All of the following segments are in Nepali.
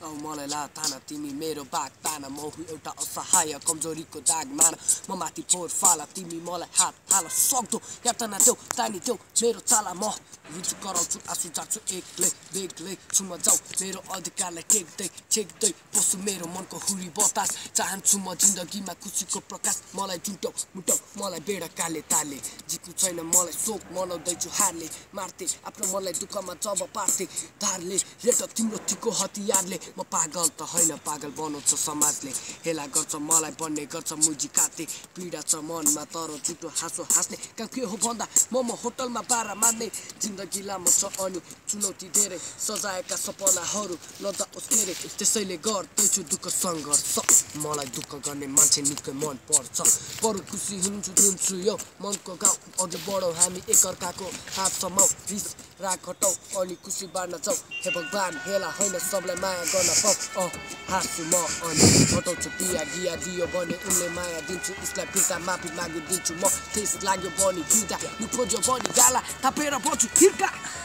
मलाई ला ताना तिमी मेरो बाग ताना म हुँ एउटा असहाय कमजोरीको दाग मान म माथि फोर फाला तिमी मलाई हात हाल सक्दो यातना देऊ तानी देऊ मेरो चाला म रुचु कराउँछु आँसु जान्छु एक्लै बेग्लै छुमा जाऊ मेरो अधिकारलाई टेक्दै पसु मेरो मनको हुरी बतास चाहन्छु म जिन्दगीमा खुसीको प्रकाश मलाई जुटाउ मुटाउ मलाई बेडा काले ताले जित्नु छैन मलाई शोक मनाउँदैछु हारले मार्थे आफ्नो मनलाई दुःखमा जब पार्थे धारले रेट तिम्रो तिको हतियारले म पागल त होइन पागल बनाउँछ समाजले हेला गर्छ मलाई बन्ने गर्छ मुजी काटे पीडा छ मनमा तर झुटो हाँसो हाँस्ने काम के हो भन्दा म होटलमा बारा मार्ने जिन्दगी लामो छ अनि चुनौती धेरै सजाएका सपनाहरू नजाओस् धेरै त्यसैले गर्दैछु दुःख सङ्घर्ष मलाई दुःख गर्ने मान्छे निकै मन पर्छ बरु खुसी हुन्छु यो मनको गाउँ अघि बढौँ हामी एकअर्काको हात समाउ रिस राग हटाउ अनि खुसी बाँड्न जाऊ हे भगवान् हेला होइन सबलाई माया गर्न पाऊ हाँस्छु म अनि हटाउँछु दिया गिया दियो भने उनले माया दिन्छु उसलाई फिर्ता माफी मागिदिन्छु म ठेस लाग्यो भने फिर्ता नि खोज्यो भने गाला थापेर बच्छु फिर्का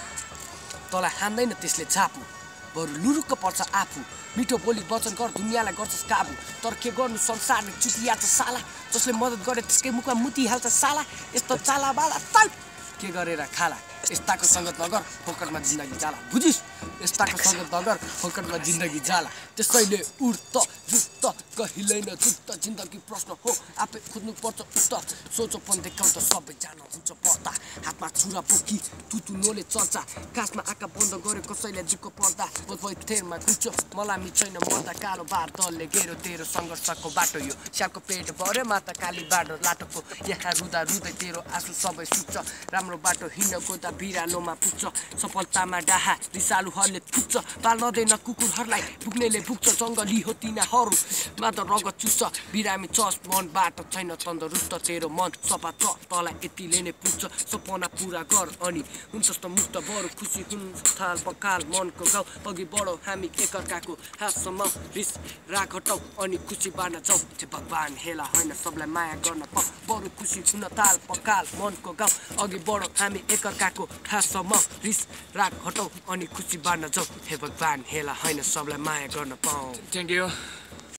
तँलाई हान्दैन त्यसले छापु बरु लुरुक्क पर्छ आफू मिठो बोली वचन गर दुनियाँलाई गर्छस् काबु तर के गर्नु संसारले चुटिया छ साला जसले मद्दत गरे त्यसकै मुखमा मुतिहाल्छ साला यस्तो चालाबाला तल के गरेर खाला यस्ताको सङ्गत नगर फोकटमा जिन्दगी जाला बुझिस् यस्ताको सङ्गत नगर फोकटमा जिन्दगी जाला त्यसैले उड्त जुत्त कहिल्यै न जुत्त जिन्दगी प्रश्न हो आफै खोज्नु पर्छ उत्तर सोचोपन देखाउँछ सबैजना हुन्छ पर्दा हातमा छुरा बोकी तुतुलोले चर्चा कासमा आँखा बन्द गरे कसैले दुःख पर्दा थेरमा खुच्यो मलामी छैन मर्दा कारोबार दलले गेरो तेरो सङ्घर्षको बाटो यो स्यालको पेट भर्यो माता काली बाटो लाटोको यहाँ रुँदा रुँदै तेरो आँसु सबै सुत्छ राम्रो बाटो हिँड्न गोदा बिरालोमा पुग्छ सफलतामा डाहा रिसालुहरूले पुग्छ पाल नदैन कुकुरहरूलाई पुग्नेले पुग्छ जङ्गली हो तिनीहरू मात्र रगत चुस्छ बिरामी चस मनबाट छैन तन्दरुस्त तेरो मन सफा छ तँलाई यतिले नै पुग्छ सपना पुरा गर अनि हुन्छस् त मुक्त बरु खुसी हुन् थाल पकाल मनको गाउँ अघि बढौँ हामी एकअर्काको हातसम्म रिस राग हटाउ अनि खुसी बाँड्न जाऊ हे भगवान् हेला होइन सबलाई माया गर्न पाऊ बरु खुसी हुन थाल पकाल मनको गाउँ अघि बढौँ हामी एकअर्काको हातसम्म रिस राग हटाउ अनि खुसी बाँड्न जाऊ हे भगवान् हेला होइन सबलाई माया गर्न पाऊ थ्याङ्क यू